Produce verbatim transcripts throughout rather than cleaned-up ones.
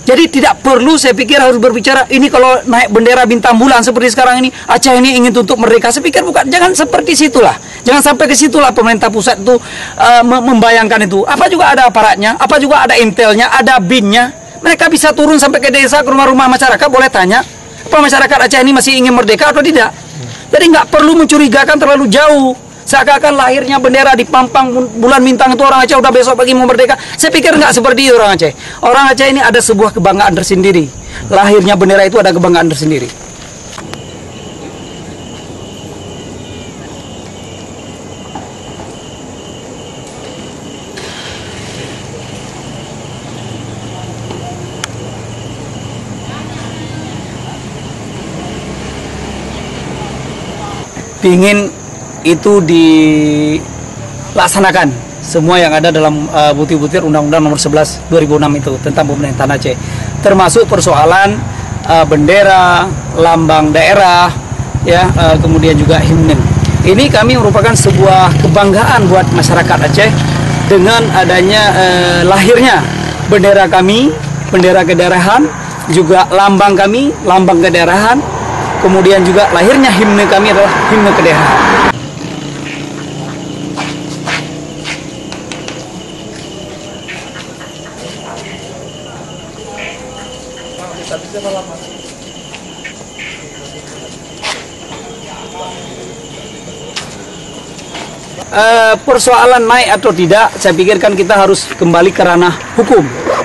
Jadi tidak perlu saya pikir harus berbicara ini kalau naik bendera bintang bulan seperti sekarang ini Aceh ini ingin tutup merdeka. Saya pikir bukan, jangan seperti situlah. Jangan sampai ke situlah pemerintah pusat itu uh, membayangkan itu. Apa juga ada aparatnya, apa juga ada intelnya, ada binnya. Mereka bisa turun sampai ke desa, ke rumah-rumah masyarakat, boleh tanya apa masyarakat Aceh ini masih ingin merdeka atau tidak. Jadi nggak perlu mencurigakan terlalu jauh. Seakan-akan lahirnya bendera di pampang bulan bintang itu orang Aceh udah besok pagi mau merdeka. Saya pikir nggak seperti itu orang Aceh. Orang Aceh ini ada sebuah kebanggaan tersendiri. Lahirnya bendera itu ada kebanggaan tersendiri. Pingin itu dilaksanakan semua yang ada dalam uh, butir-butir Undang-Undang Nomor sebelas dua ribu enam itu tentang pemerintahan Aceh, termasuk persoalan uh, bendera, lambang daerah, ya, uh, kemudian juga himne. Ini kami merupakan sebuah kebanggaan buat masyarakat Aceh dengan adanya uh, lahirnya bendera kami, bendera kedaerahan, juga lambang kami, lambang kedaerahan, kemudian juga lahirnya himne kami adalah himne kedaerahan. Uh, persoalan naik atau tidak, saya pikirkan kita harus kembali ke ranah hukum.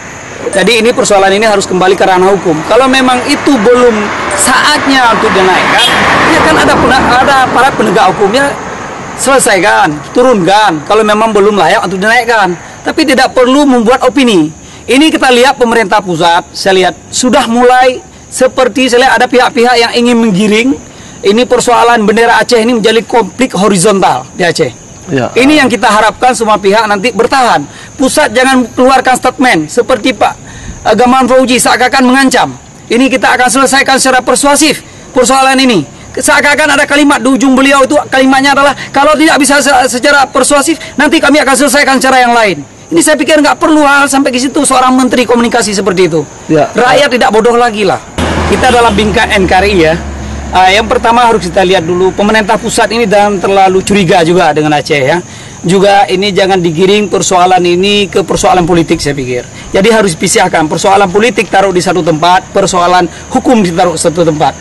Jadi ini persoalan ini harus kembali ke ranah hukum. Kalau memang itu belum saatnya untuk dinaikkan, ya kan ada ada para penegak hukumnya, selesaikan, turunkan. Kalau memang belum layak untuk dinaikkan, tapi tidak perlu membuat opini. Ini kita lihat pemerintah pusat, saya lihat sudah mulai seperti saya lihat ada pihak-pihak yang ingin menggiring. Ini persoalan bendera Aceh ini menjadi konflik horizontal di Aceh. Ya. Ini yang kita harapkan semua pihak nanti bertahan. Pusat jangan keluarkan statement seperti Pak Gamawan Fauzi seakan-akan mengancam. Ini kita akan selesaikan secara persuasif persoalan ini. Seakan-akan ada kalimat di ujung beliau itu, kalimatnya adalah kalau tidak bisa secara persuasif nanti kami akan selesaikan cara yang lain. Ini saya pikir nggak perlu hal sampai ke situ seorang menteri komunikasi seperti itu. Ya. Rakyat tidak bodoh lagi lah. Kita dalam bingkai N K R I ya. Uh, yang pertama harus kita lihat dulu pemerintah pusat ini jangan terlalu curiga juga dengan Aceh ya. Juga ini jangan digiring persoalan ini ke persoalan politik saya pikir. Jadi harus pisahkan persoalan politik taruh di satu tempat, persoalan hukum ditaruh di satu tempat.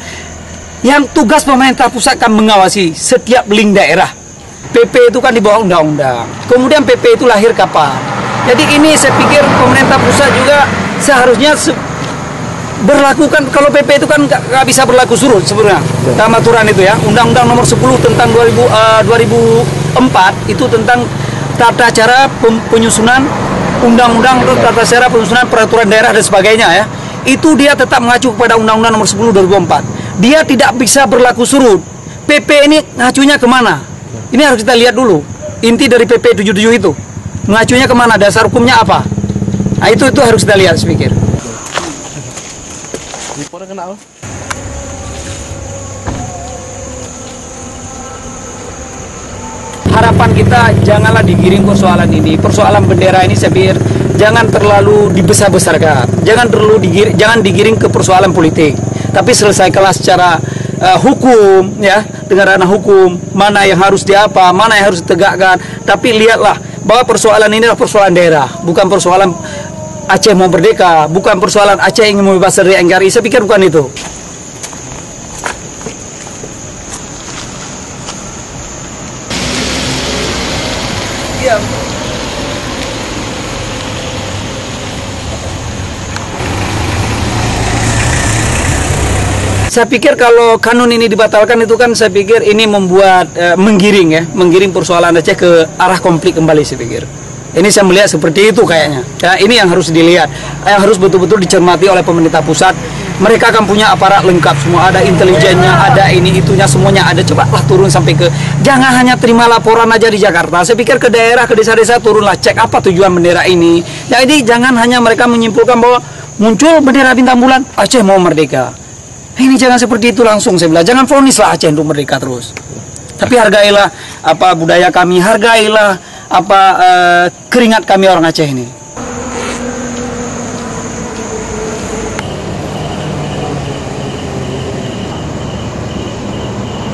Yang tugas pemerintah pusat kan mengawasi setiap link daerah. P P itu kan di bawah undang-undang. Kemudian P P itu lahir kapan? Jadi ini saya pikir pemerintah pusat juga seharusnya se berlakukan, kalau P P itu kan nggak bisa berlaku surut sebenarnya dalam aturan itu ya. Undang-Undang Nomor sepuluh tentang dua ribu, uh, dua ribu empat itu tentang tata cara penyusunan undang-undang atau tata cara penyusunan peraturan daerah dan sebagainya ya. Itu dia tetap mengacu kepada Undang-Undang Nomor sepuluh dua ribu empat. Dia tidak bisa berlaku surut. P P ini ngacunya kemana? Ini harus kita lihat dulu. Inti dari P P tujuh puluh tujuh itu mengacunya kemana? Dasar hukumnya apa? Nah itu itu harus kita lihat saya pikir. Harapan kita janganlah digiring persoalan ini, persoalan bendera ini saya pikir jangan terlalu dibesar-besarkan, jangan terlalu digiring, jangan digiring ke persoalan politik, tapi selesaikanlah secara uh, hukum ya, dengan ranah hukum, mana yang harus diapa, mana yang harus ditegakkan. Tapi lihatlah bahwa persoalan ini adalah persoalan daerah, bukan persoalan Aceh mau merdeka, bukan persoalan Aceh ingin membebas dari N K R I. Saya pikir bukan itu. Ya. Saya pikir kalau kanun ini dibatalkan itu kan saya pikir ini membuat eh, menggiring ya, menggiring persoalan Aceh ke arah konflik kembali saya pikir. Ini saya melihat seperti itu kayaknya. Ya, ini yang harus dilihat, yang harus betul-betul dicermati oleh pemerintah pusat. Mereka akan punya aparat lengkap semua, ada intelijennya, ada ini itunya semuanya ada. Cobalah turun sampai ke, jangan hanya terima laporan aja di Jakarta. Saya pikir ke daerah, ke desa-desa turunlah, cek apa tujuan bendera ini. Jadi jangan hanya mereka menyimpulkan bahwa muncul bendera bintang bulan, Aceh mau merdeka. Ini jangan seperti itu langsung saya bilang. Jangan vonislah Aceh untuk merdeka terus. Tapi hargailah apa budaya kami, hargailah apa uh, keringat kami orang Aceh ini.